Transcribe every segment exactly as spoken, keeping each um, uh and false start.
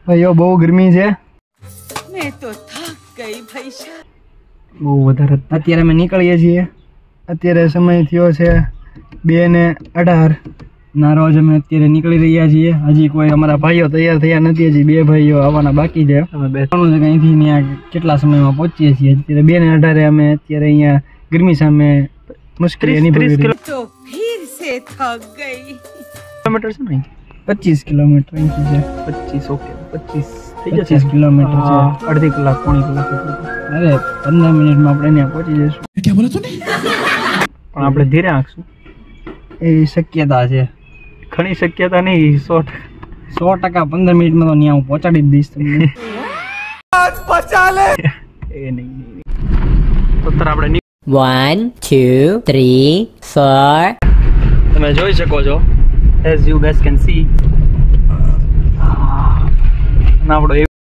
भाईओ बहु गर्मी है। मैं तो थक गई भाई साहब। बहु વધારે અત્યારે અમે નીકળીએ છીએ। અત્યારે સમય થયો છે બે ને અઢાર ના રોજ અમે અત્યારે નીકળી રહ્યા છીએ। હજી કોઈ અમારા ભાઈઓ તૈયાર થયા નથી, હજી બે ભાઈઓ આવવાના બાકી છે। અમે બેસવાનું છે અહીંથી ત્યાં કેટલા સમયમાં પહોંચીએ છીએ। અત્યારે બે ને અઢારે અમે અત્યારે અહીંયા ગરમી સામે મુશ્કેલી અનુભવી રહી। तो फिर से थक गई। किलोमीटर से नहीं पच्चीस किलोमीटर है। पच्चीस ओके पच्चीस पच्चीस किलोमीटर है। अर्धी कलाक पौनी कलाक। अरे पंद्रह मिनिट में આપણે ત્યાં પહોંચી જઈશું। क्या बोला तूने? પણ આપણે ધીરે આંકશું એ શક્યતા છે। ઘણી શક્યતા નહીં, સો સો ટકા पंद्रह मिनिट में तो ત્યાં હું પહોંચાડી જ દઈશ તમને। बचा ले। એ નહીં નહીં તો તર આપણે One, two, three, four. તમે જોઈ શકો છો, as you guys can see, ના આપણો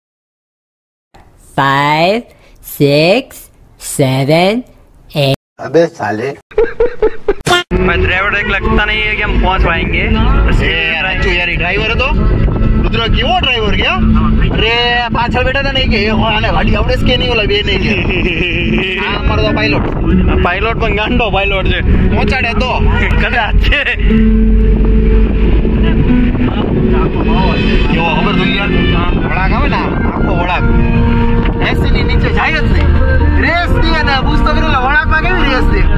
Five, six, seven, eight. अबे साले। मैं ड्राइवर एक लगता नहीं है कि हम पहुंच पाएंगे। यार अच्छू यार ड्राइवर है तो रुद्र केवो ड्राइवर क्या? अरे पाछળ બેઠા હતા નહીં કે આને ગાડી આવડે છે કે નહીં ઓલા બે નહીં કે આ અમારો તો પાયલોટ પાયલોટ પણ ગાંડો પાયલોટ છે। પહોંચાડે તો કદાચ છે જો ખબર તો યાર વળાક આવે ને આખો વળાક એસી ની નીચે જાય જ નહીં। રેસ ની અને પૂછતો કરેલા વળાક માં કેવી રેસ છે?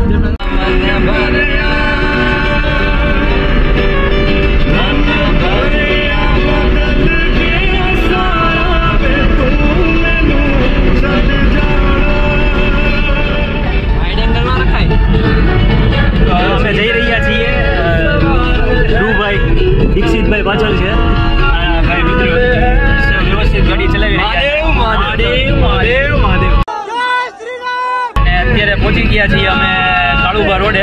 અમે જઈ રહ્યા છીએ ધ્રુવભાઈ દીક્ષિતભાઈ પાછળ છે। ભાઈ મિત્રો વ્યવસ્થિત ગાડી ચલાવી રહ્યા છે। મહાદેવ મહાદેવ મહાદેવ। અને અત્યારે પહોંચી ગયા છીએ અમે કાળુબા રોડે।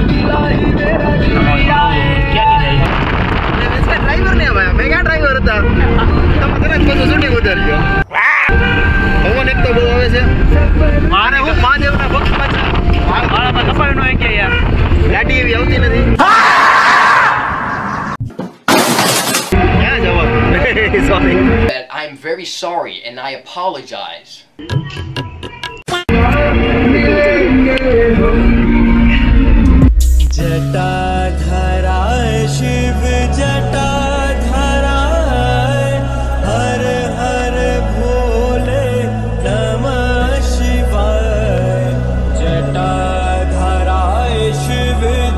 ક્યાંથી જાય ડ્રાઈવર ને ભાઈ મેં ક્યાં ડ્રાઈવર હતા? તમે તરત બધું શૂટિંગ ઉતાર્યો। પવન એક તો બહુ આવે છે। મારે હું મહાદેવના ભક્ત પાછા મારામાં કપાયું ન કે યાર ગાડી એવી આવતી નથી। ક્યાં જવા? Sorry. I'm very sorry and I apologize. जटाधराय शिव जटाधराय हर हर भोले नमः शिवाय। जटाधराय शिव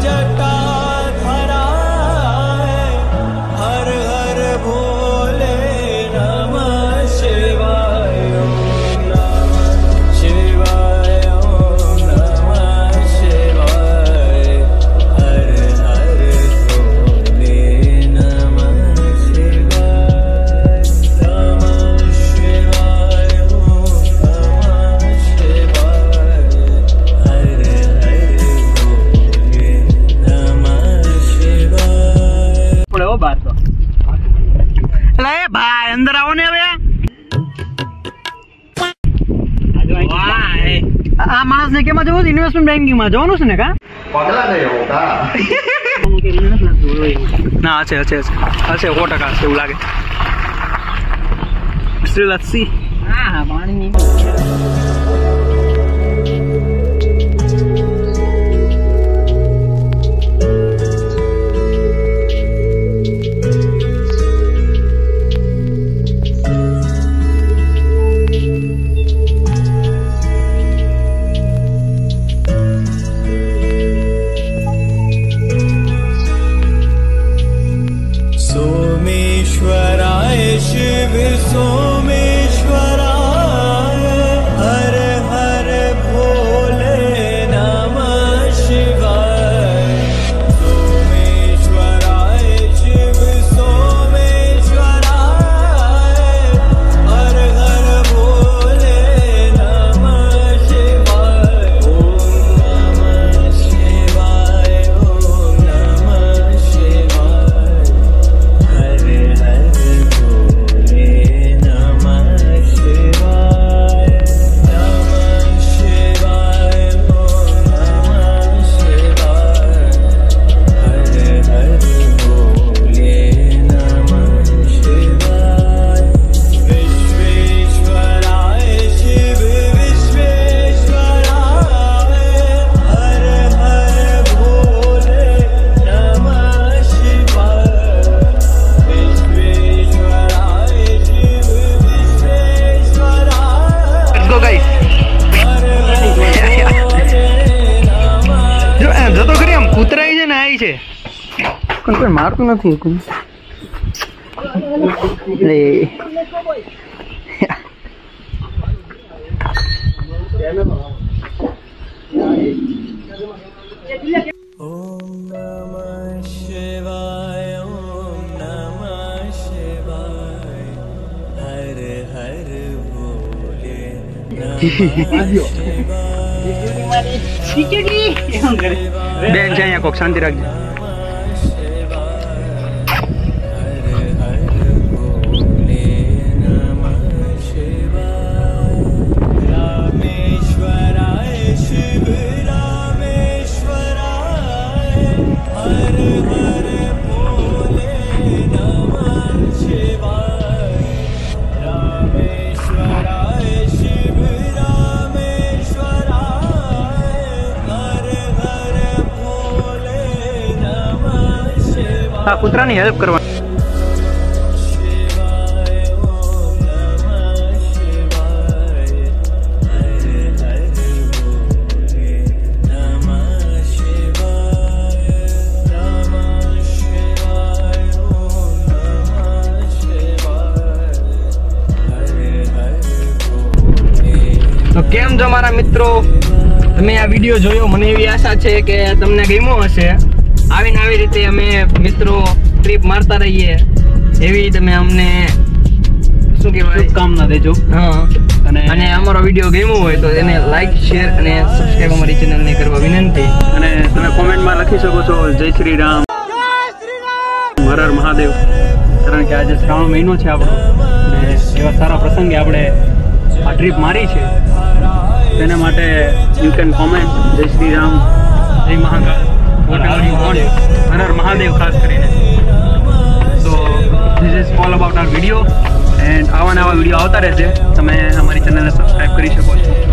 जटाधराय हर हर भोले नमः शिवाय। ओम नमः शिवाय ओम नमः शिवाय हर हर भोले नमः शिवाय। नमः शिवाय ओम नमः शिवाय हर हर भोले नमः शिवाय। પડે હો બાર તો। એટલે એ ભાઈ અંદર આવો ને હવે। આ માણસ ને કેમાં જવું છે? ઇન્વેસ્ટમેન્ટ બેંકિંગ માં જવાનું છે ને કા? પગલા નહીં હોતા। ના છે છે છે છે સો ટકા છે એવું લાગે। શ્રી લસ્સી હા હા પાણી सोमेश्वराय शिव सोमेश्वराय हर हर भोले नमः शिवाय। सोमेश्वराय शिव सोमेश्वराय हर हर भोले नमः शिवाय। ओम नमः शिवाय ओम नमः शिवाय हर हर भोले नमः કોણ કોઈ મારતું નથી કોઈ લે Om Namah Shivaya, Om Namah Shivaya, Har Har Bole Namah Shivaya. બેન છે અહીંયા કોક શાંતિ રાખજો આ કૂતરાની હેલ્પ કરવા તો કેમ છો મારા મિત્રો તમે આ વિડિયો જોયો મને એવી આશા છે કે તમને ગમ્યો હશે આવીને આવી રીતે અમે મિત્રો ટ્રીપ મારતા રહીએ એવી તમે અમને શું કહેવાય શુભકામના દેજો હા અને અને અમારો વિડિયો ગમ્યો હોય તો એને લાઈક શેર અને સબસ્ક્રાઇબ અમારી ચેનલને કરવા વિનંતી અને તમે કોમેન્ટમાં લખી શકો છો જય શ્રી રામ હર હર મહાદેવ કારણ કે આજે શ્રાવણ મહિનો છે આપણો અને એવા સારા પ્રસંગે આપણે આ ટ્રીપ મારી છે તેના માટે યુ કેન કોમેન્ટ જય શ્રી રામ જય Mahakal whatever you want Har Har Mahadev ખાસ કરીને so this is all about our video and આવા નવા વિડીયો આવતા રહેશે તમે અમારી ચેનલને સબસ્ક્રાઇબ કરી શકો છો